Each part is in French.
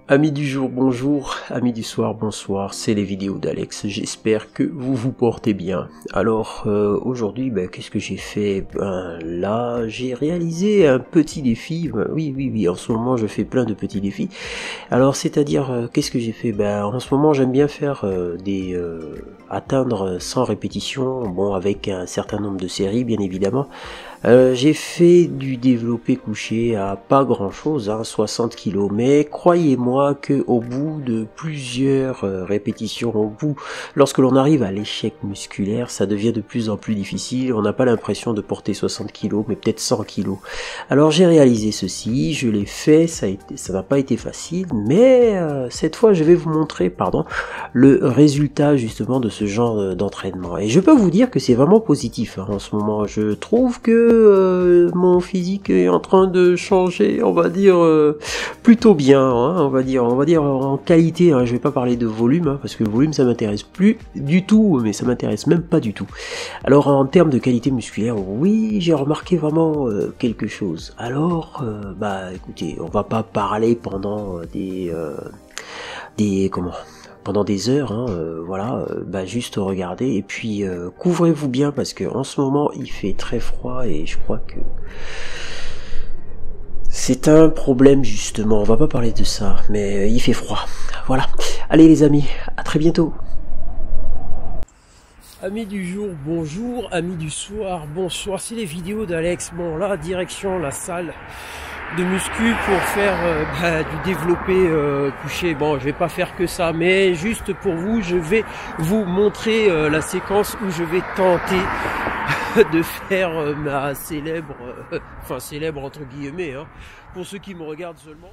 Amis du jour, bonjour, amis du soir, bonsoir, c'est les vidéos d'Alex, j'espère que vous vous portez bien. Alors aujourd'hui, qu'est-ce que j'ai fait? Là, j'ai réalisé un petit défi, oui, en ce moment je fais plein de petits défis. Alors c'est-à-dire, qu'est-ce que j'ai fait? En ce moment j'aime bien faire atteindre 100 répétitions, bon avec un certain nombre de séries bien évidemment. J'ai fait du développé couché à pas grand chose, 60 kilos, mais croyez-moi que au bout de plusieurs répétitions, lorsque l'on arrive à l'échec musculaire, ça devient de plus en plus difficile, on n'a pas l'impression de porter 60 kilos, mais peut-être 100 kilos. Alors j'ai réalisé ceci, je l'ai fait, ça n'a pas été facile, mais cette fois je vais vous montrer, le résultat justement de ce genre d'entraînement. Et je peux vous dire que c'est vraiment positif en ce moment, je trouve que mon physique est en train de changer, on va dire plutôt bien, on va dire en qualité. Je vais pas parler de volume, parce que le volume ça m'intéresse plus du tout, mais ça m'intéresse même pas du tout. Alors en termes de qualité musculaire, oui, j'ai remarqué vraiment quelque chose. Alors, écoutez, on va pas parler pendant pendant des heures, juste regardez et puis couvrez-vous bien parce que en ce moment il fait très froid et je crois que c'est un problème justement. On va pas parler de ça, mais il fait froid. Voilà. Allez les amis, à très bientôt. Amis du jour, bonjour. Amis du soir, bonsoir. C'est les vidéos d'Alex. Bon là, direction la salle de muscu pour faire du développé couché. Bon, je vais pas faire que ça, mais juste pour vous, je vais vous montrer la séquence où je vais tenter de faire ma célèbre, célèbre entre guillemets, pour ceux qui me regardent seulement.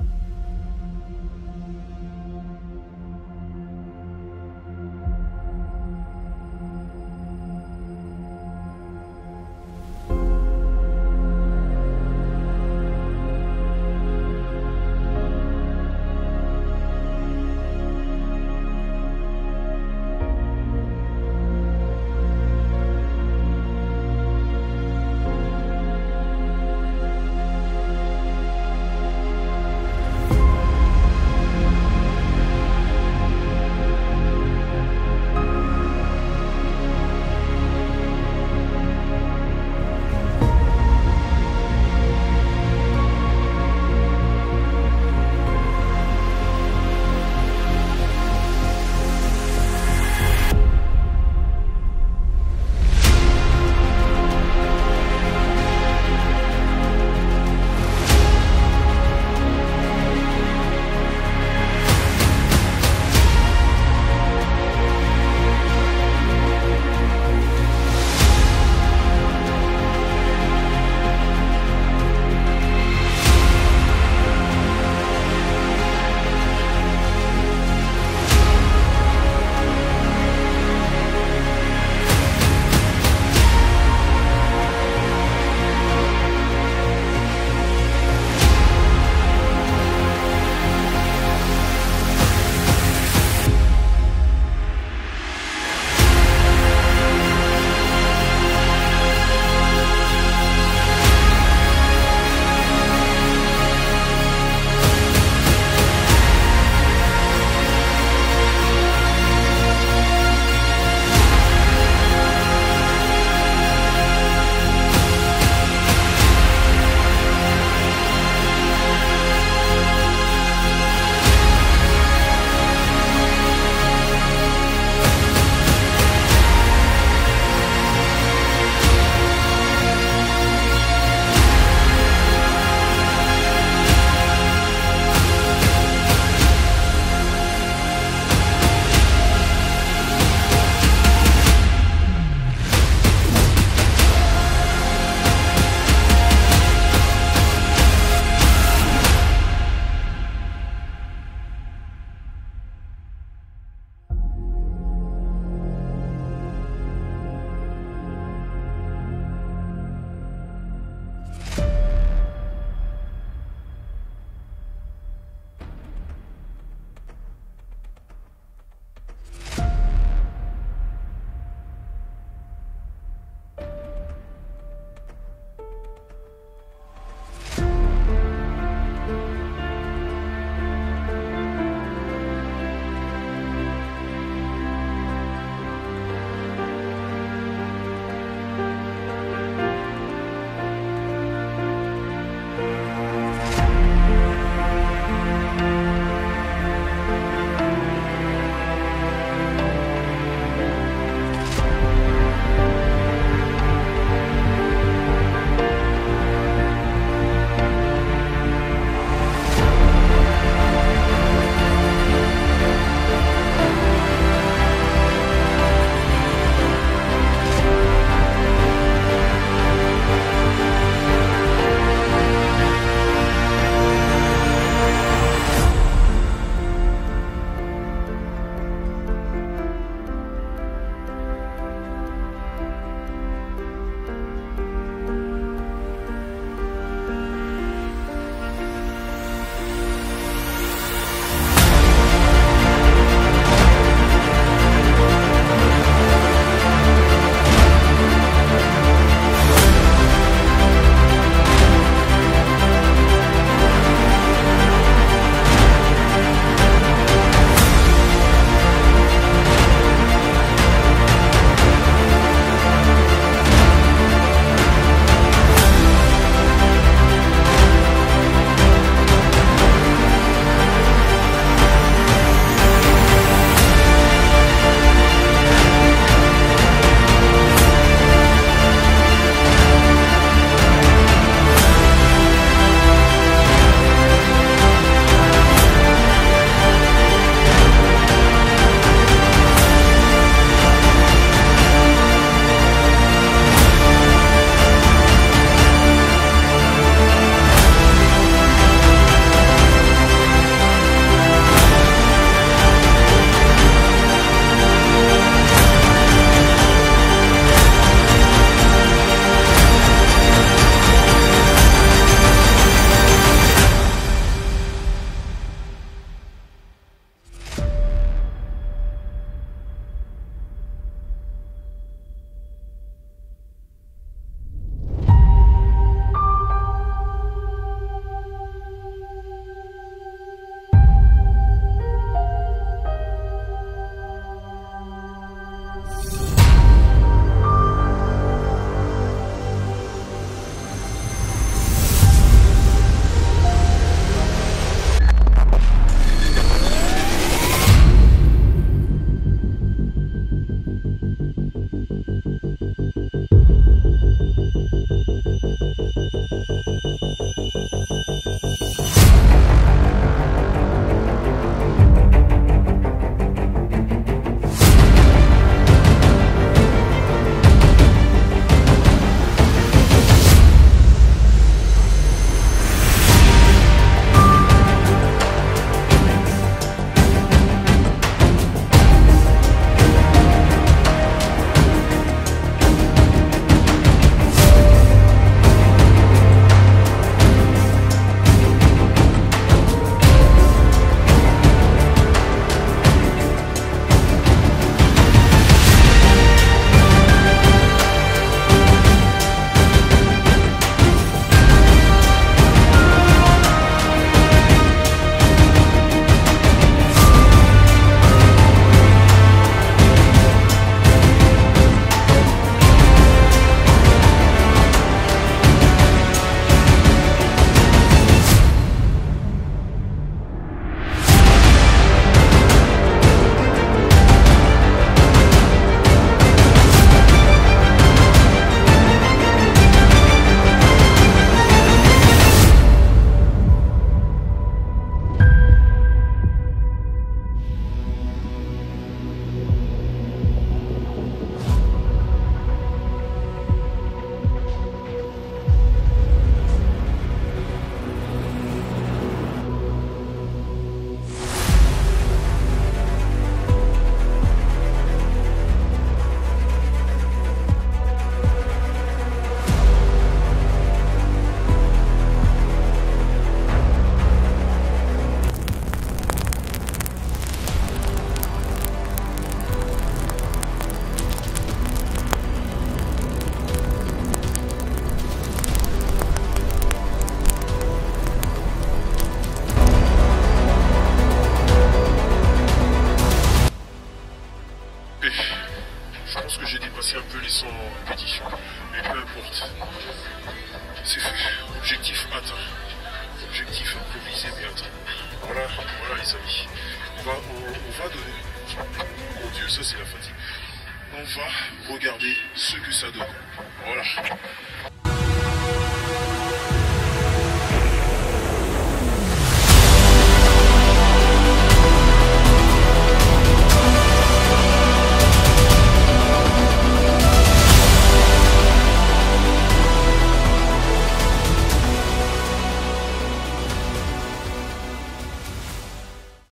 sans répétition. Mais peu importe. C'est fait. Objectif atteint. Objectif improvisé mais atteint. Voilà les amis. On va donner. Mon Dieu, ça c'est la fatigue. On va regarder ce que ça donne. Voilà.